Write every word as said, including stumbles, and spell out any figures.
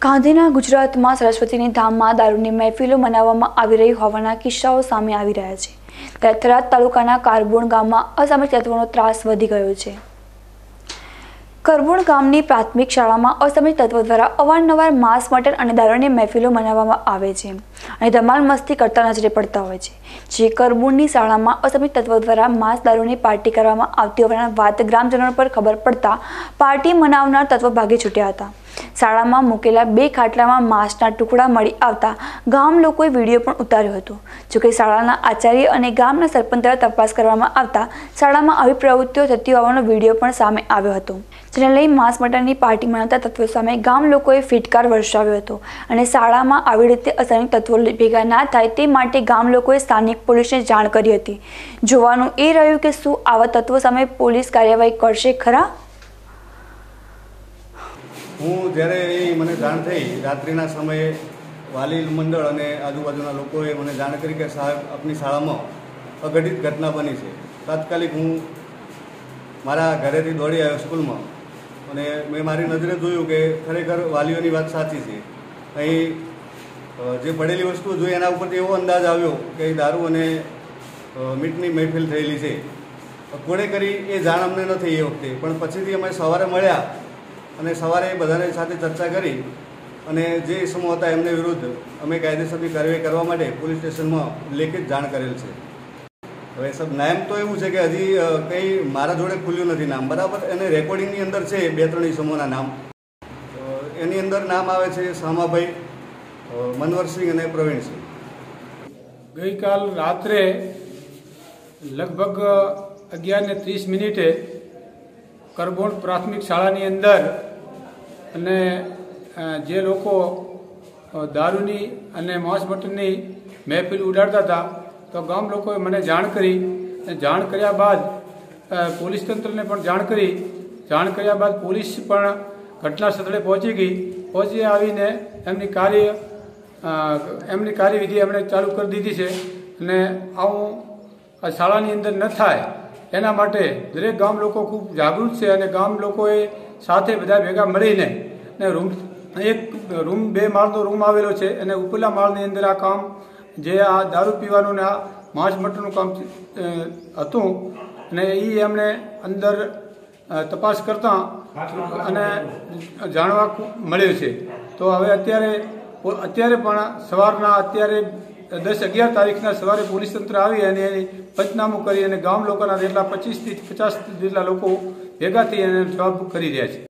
ગાંધીના ગુજરાતમાં સરસ્વતીની ધામમાં દારૂની મહેફિલો મનાવવામાં આવી રહી હોવાના કિસ્સાઓ સામે આવી રહ્યા છે ત્યારે થરાદ તાલુકાના કરબોણ ગામમાં અસામાજિક તત્વોનો ત્રાસ વધી ગયો છે। કરબોણ ગામની પ્રાથમિક શાળામાં અસામાજિક તત્વો દ્વારા અવારનવાર માંસ મટન અને દારૂની મહેફિલો મનાવવામાં આવે છે અને ધમાલ મસ્તી કરતા નજરે પડતા હોય છે। જે કરબોણની શાળામાં અસામાજિક તત્વો દ્વારા માંસ દારૂની પાર્ટી કરવામાં આવતી હોવાની વાત ગ્રામજનો પર ખબર પડતા પાર્ટી મનાવનાર તત્વો ભાગી છૂટ્યા હતા। શાળામાં મૂકેલા બે ખાટલામાં માંસના ટુકડા મળી આવતા ગામ લોકોએ વિડીયો પણ ઉતાર્યો હતો। જોકે શાળાના આચાર્ય અને ગામના સરપંચ દ્વારા તપાસ કરવામાં આવતા શાળામાં આવી પ્રવૃત્તિઓ થતી હોવાનો વિડીયો પણ સામે આવ્યો હતો, જેને લઈ માંસ મટનની પાર્ટી મનાવતા તત્વો સામે ગામ લોકોએ ફિટકાર વર્ષાવ્યો હતો અને શાળામાં આવી રીતે અસામાજિક તત્વો ભેગા ના થાય તે માટે ગામ લોકોએ સ્થાનિક પોલીસને જાણ કરી હતી। જોવાનું એ રહ્યું કે શું આવા તત્વો સામે પોલીસ કાર્યવાહી કરશે ખરા। હું જ્યારે એ મને જાણ થઈ રાત્રિના સમયે વાલી મંડળ અને આજુબાજુના લોકોએ મને જાણ કરી કે સાહેબ આપની શાળામાં અઘટિત ઘટના બની છે। તાત્કાલિક હું મારા ઘરેથી દોડી આવ્યો સ્કૂલમાં અને મેં મારી નજરે જોયું કે ખરેખર વાલીઓની વાત સાચી છે। અહીં જે પડેલી વસ્તુ જોઈ એના ઉપરથી એવો અંદાજ આવ્યો કે દારૂ અને મીટની મહેફિલ થયેલી છે। કોણે કરી એ જાણ અમને ન થઈ એ વખતે, પણ પછીથી અમે સવારે મળ્યા અને સવારે બધાને સાથે ચર્ચા કરી અને જે ઇસમો હતા એમને વિરુદ્ધ અમે કાયદેસરની કાર્યવાહી કરવા માટે પોલીસ સ્ટેશનમાં લેખિત જાણ કરેલ છે। હવે સબ નામ તો એવું છે કે હજી કંઈ મારા જોડે ખુલ્યું નથી નામ, બરાબર, અને રેકોર્ડિંગની અંદર છે બે ત્રણ ઇસમોના નામ। એની અંદર નામ આવે છે સામાભાઈ, મનવરસિંહ અને પ્રવીણસિંહ। ગઈકાલ રાત્રે લગભગ અગિયાર ને ત્રીસ મિનિટે કરબોણ પ્રાથમિક શાળાની અંદર અને જે લોકો દારૂની અને માંસ મટનની મહેફિલ ઉડાડતા હતા તો ગામ લોકોએ મને જાણ કરી। જાણ કર્યા બાદ પોલીસ તંત્રને પણ જાણ કરી। જાણ કર્યા બાદ પોલીસ પણ ઘટના સ્થળે પહોંચી ગઈ। પહોંચી આવીને એમની કાર્ય એમની કાર્યવિધિ એમણે ચાલુ કરી દીધી છે અને આવું આ શાળાની અંદર ન થાય એના માટે દરેક ગામ લોકો ખૂબ જાગૃત છે અને ગામ લોકોએ સાથે બધા ભેગા મળીને ને રૂમ એક રૂમ બે માળનો રૂમ આવેલો છે અને ઉપરલા માળની અંદર આ કામ જે આ દારૂ પીવાનું ને આ માંસ મટનનું કામ હતું અને એ એમણે અંદર તપાસ કરતા અને જાણવા મળ્યું છે। તો હવે અત્યારે અત્યારે પણ સવારના અત્યારે દસ અગિયાર તારીખના સવારે પોલીસ તંત્ર આવી અને એની પંચનામું કરી અને ગામ લોકોના જેટલા પચીસથી પચાસ જેટલા લોકો ભેગા થઈ અને જવાબ કરી રહ્યા છે।